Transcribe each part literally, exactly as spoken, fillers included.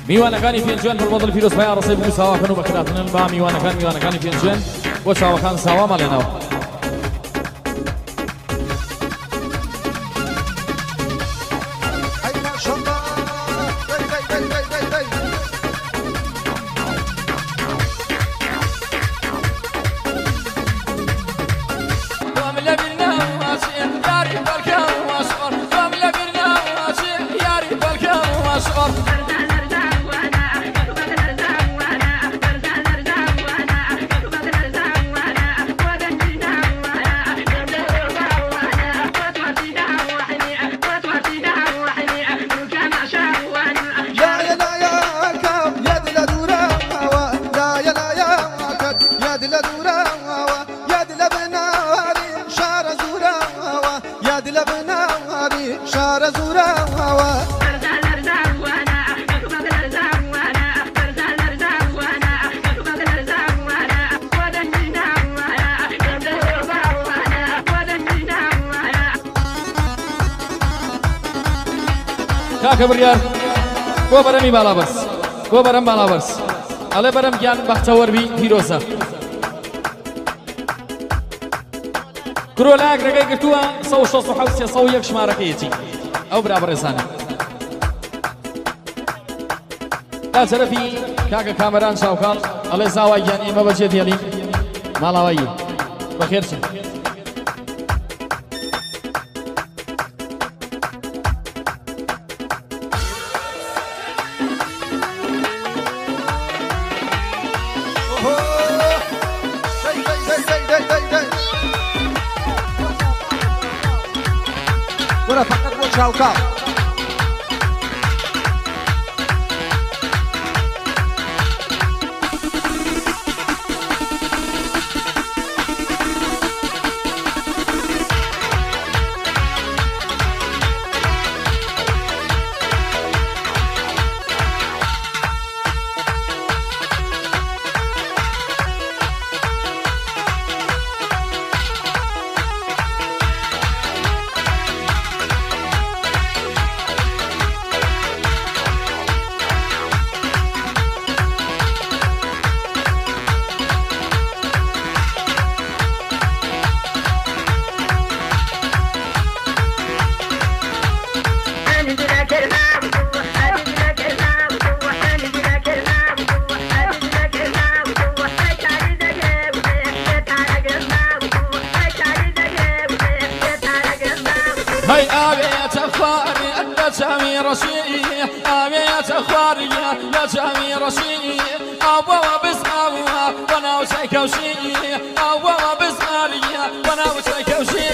میوانەکانی پێنجوان بەڵبەڵ فیرۆز پای ئاڕەسەی بوو ساواکەن و بەکراتنن با میوانەکان میوانەکانی پێنجوان بۆ چاوەکان ساوا ماڵێنەوە. کاکە بڕیار بۆ بەرەمی باڵابەرز بۆ بەرەم باڵابەرز ئەڵێ بەرەم گیان بەختەوەربی پیرۆزە کرۆ لایەک ڕێگەی گرتووە سە و شەست و حەوت سێ سە و یەک شمارەکەیەتی ئەو برا بەڕێزانە تا جەرەفی کاکە کامەران شاوکاڵ ئەڵێ زاوای گیان ئێمە بەجێ دێڵین ماڵاوایی بەخێرچن ولا فقط بو شاوكا جامي رشيد أبيت أخباري يا جامي رشيد أبوا بسمعوا وأنا وشيك وشي أبوا بسمعي وأنا وشيك وشي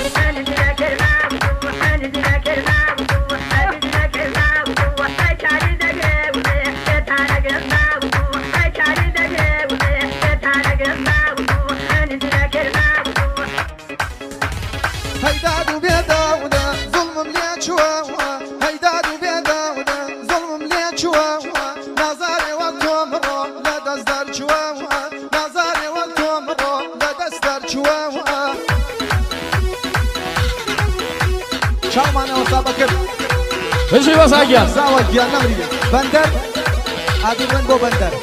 بشي بس عجيان زاوج يا نمري بندر عادي وين بو بندر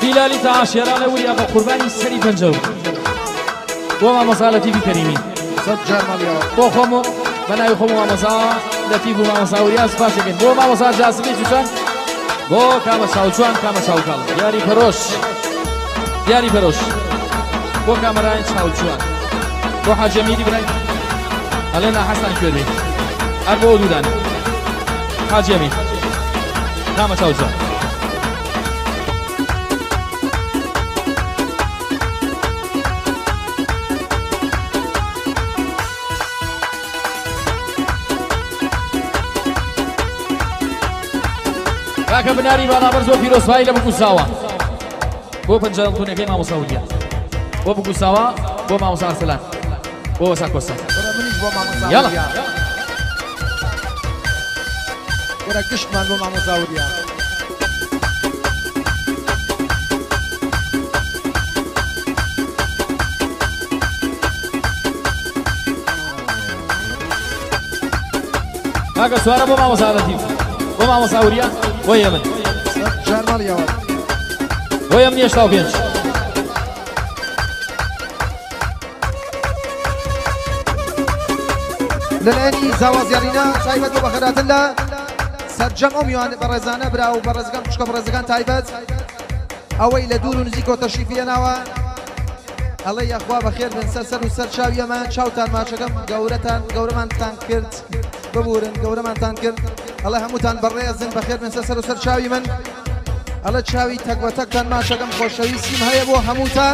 بیلالی تا عاشێرانە وریا بە قوربانی سەری پەنجەو بۆ مامۆسا لەتیفی کەریمی سەد جار ماڵیەوە بۆ خۆم و بە ناوی خۆم و مامۆسا لەتیف و مامۆسا وریا سپاسێکن بۆ مامۆسا جاسمی جوشان بۆ کامە چاوچوان کامە چاوکاڵ دیاری پەرۆش دیاری پەرۆش بۆ کامەرانی چاوچوان بۆ حاجەمیری برای ئەلێنا حەسان کوێربێ هەر بۆ دوودان حاجەمیر کامە چاوچوان کاکە بناری باڵابەر زۆر پیرۆسوایی لە بکوساوە بۆ پەنجەڵتونەکەی مامۆسا وریا بۆ بکوساوە بۆ مامۆسا ئەرسەلان بۆ وەسا کۆستا وەرە منیش بۆ مامۆسا یاڵا وریا وەرە گشتمان بۆ مامۆسا وریا کاکە سوارە بۆ مامۆسا لەتیف بۆ مامۆسا وریا بۆ یەمن سەد جار ماڵیەوە بۆ یەمنی هێشتا و پێنج لەلایەنی زاوازیارینە تایبەت بۆ بەخێراتن لە سەرجەم ئەو میوان بەڕێزانە برا و بەڕێزەکان خوشکە بەڕێزەکان تایبەت ئەوەی لە دوور و نزیکەوە تەشریفی هێناوە ئەڵێ یاخوا بەخێر بن سەر سەر و سەر چاویەمان چاوتان ماچەکەم گەورەتان گەورەمانتان کرد ببورن گەورەمانتان کرد ئەڵێ هەمووتان بەڕێزن بەخێر بن سەر سەر و سەر چاوی من ئەڵێ چاوی تەکبەتەکتان ماچەکەم خۆشەویستیم هەیە بۆ هەمووتان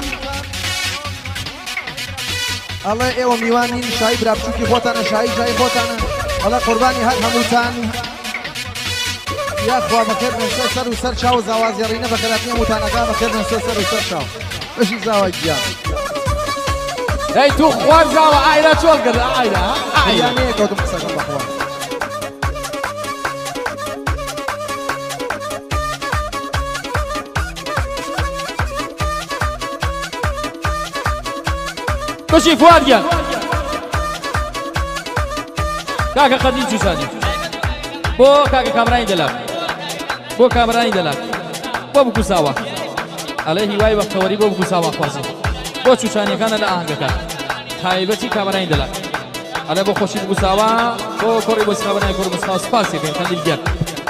ئەڵێ ئێوە میوانین شایی برابچووکی خۆتانە شایی شایی خۆتانە ئەڵێ قوربانی هەر هەمووتان یاخوا بەخێر بن سەر سەر و سەر چاو زاوازیێڕینە بەخێراتی هەمووتانەکە بەخێر بن سەر سەر و سەر چاو بەشی زاوای گیان دەی تو خوار زاوە ئایرا چۆن کرد ئایرا ئایرا یانەیە کەوتم قسەکەم بەخوا کشی فواد گیان کاکە قەدی جوسانی بۆ کاکە کامرانی دەلاک بۆ کامرانی دەلاک بۆ بکوساوە ئەڵێ هیوای بەختەوەری بۆ بکوساوە خوازی بۆ چوچانیەکانە لە ئاهەنگەکان تایبەتی کامرانی دەلاک ئەڵێ بۆ خۆشی بکوساوە بۆ کۆڕی بۆ سکاوەنای کۆڕ بسکاوە سپاسێکن خەلیل گیان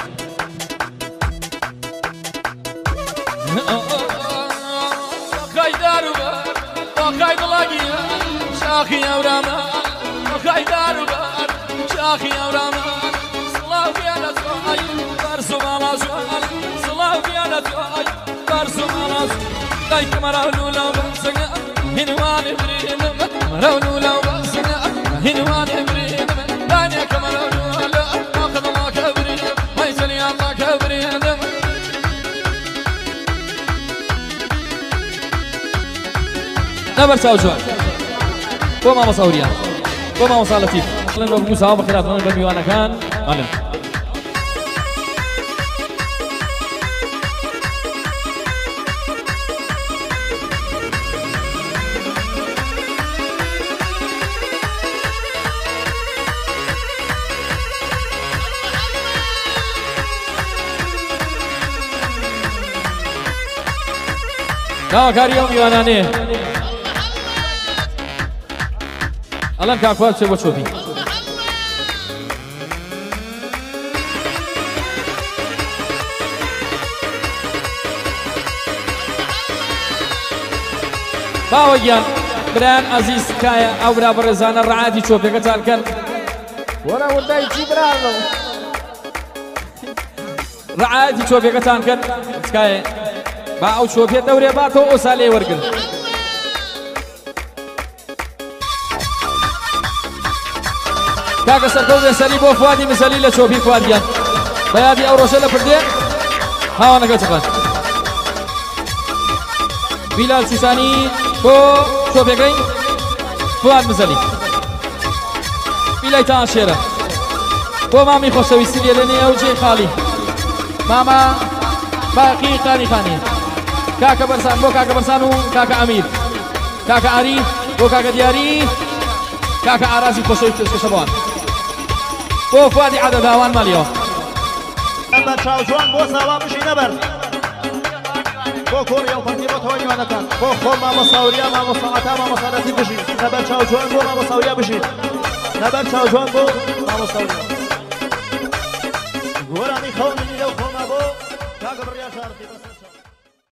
شاخی ئەوراما خای داروبار شاخی ئەوراما سڵاو بیانە توای بەرز و ماڵازوان سڵاو بیانە توای بەرز و ماڵاز دایکە مەراون و لەو بەسەگە هینوانی برینم مەراون و لەو بەسەگە هینوانی برینم دانێکە مەراون و لە ئاقدڵاکە برینم مەیسەلی ئاڵاکە برینم نەبەر چاو جوان بۆ مامۆسا وریا بۆ مامۆسا لەتیف بڵێن بە بکوساوە بەخێراتڵێن بە میوانەکان ماڵێن داواکاری ئەو میوانانەیە ئەڵەن کاکوات چێ بۆ چۆپی باوەگیان برایان عەزیز تکایە ئەو برا بەڕێزانە ڕەعاتی چۆپەکەتان کەن وەرە وەدای چی برانەوە ڕەعاتی چۆپەکەتان کەن تکایە با ئەو چۆپێ دەورێ باتەوە ئەوسا لێ وەرگن کاکە سەرکەوتێ سەری بۆ فوادی مزەلی لە چۆپی فوادیان بە یادی ئەو ڕۆژە لە پردێ هاوانەکە چقەت بیلال چوسانی بۆ چۆپەکەی فواد مزەلی بیلای تا شێرە بۆ مامی خۆشەویستی لێرێنێ ئەو جێی خاڵی ماما باقی قانی خانی کاکە بەرسان بۆ کاکە بەرسان و کاکە ئەمیر کاکە ئاری بۆ کاکە دیاری کاکە ئارازی خۆشەویستی شەشەبان بۆ فوادی عەدەداوان مالیەوە ئەمە چاوجوان بۆ ساوا بشی نەبەر بۆ کۆڕی ئەڵپەنگی بۆتەوە میوانەکان بۆ خۆ مامۆساوریا مامۆساعەتا مامۆسادەتی بژین لەبەر چاو جوان بۆ مامۆساوریا بژین لەبەر چاو جوان بۆ مامۆساوریا گۆرانی خەونی لەو خۆما بۆ کاکە بڕیا شارقی بەسەر